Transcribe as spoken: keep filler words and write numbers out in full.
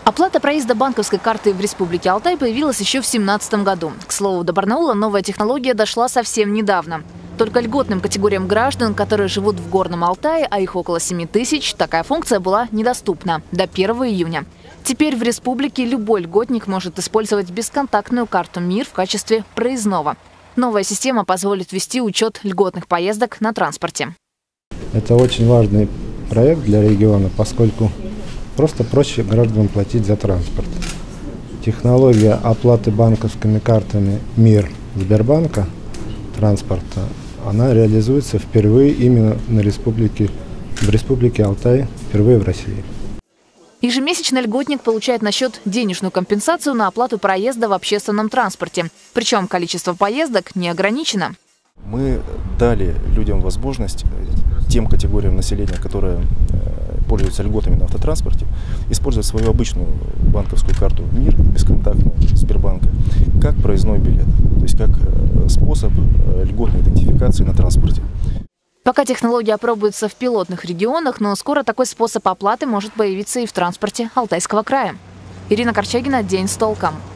Оплата проезда банковской карты в Республике Алтай появилась еще в две тысячи семнадцатом году. К слову, до Барнаула новая технология дошла совсем недавно. Только льготным категориям граждан, которые живут в Горном Алтае, а их около семи тысяч, такая функция была недоступна до первого июня. Теперь в республике любой льготник может использовать бесконтактную карту МИР в качестве проездного. Новая система позволит вести учет льготных поездок на транспорте. Это очень важный проект для региона, поскольку просто проще гражданам платить за транспорт. Технология оплаты банковскими картами МИР Сбербанка транспорта, она реализуется впервые именно на республике, в Республике Алтай, впервые в России. Ежемесячно льготник получает на счет денежную компенсацию на оплату проезда в общественном транспорте. Причем количество поездок не ограничено. Мы дали людям возможность, тем категориям населения, которые пользуются льготами на автотранспорте, использовать свою обычную банковскую карту МИР, бесконтактную Сбербанка, как проездной билет, то есть как способ льготной идентификации на транспорте. Пока технология опробуется в пилотных регионах, но скоро такой способ оплаты может появиться и в транспорте Алтайского края. Ирина Корчагина, День с толком.